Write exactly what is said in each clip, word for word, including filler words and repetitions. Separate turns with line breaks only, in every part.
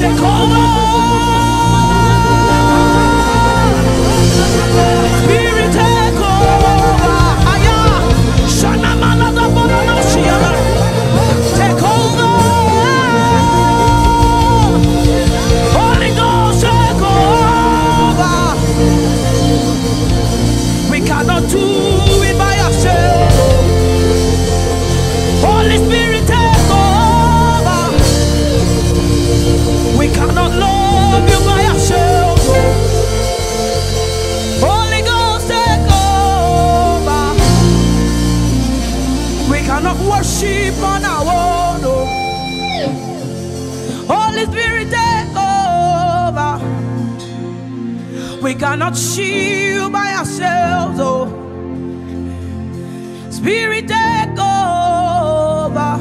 Take over. Spirit, take over. Aya. Shana manada bono shiara. Take over. Holy Ghost, take over. We cannot do it by ourselves. Holy Spirit, take over. We cannot love you by ourselves. Holy Ghost, take over. We cannot worship on our own. Oh. Holy Spirit, take over. We cannot see you by ourselves. Oh. Spirit, take over.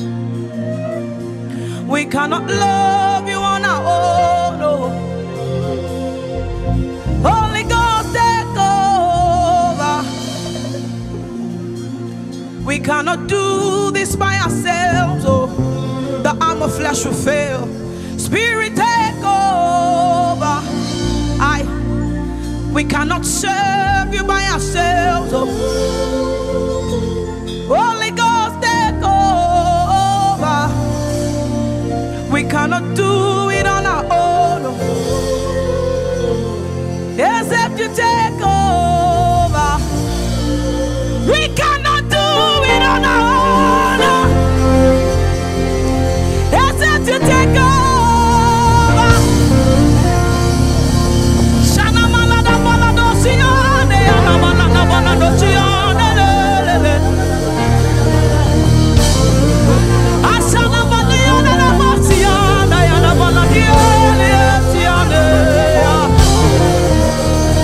We cannot love you on our own. Oh. Holy Ghost, take over. We cannot do this by ourselves. Oh. The arm of flesh will fail. Spirit, take over. I. We cannot serve you by ourselves. Oh.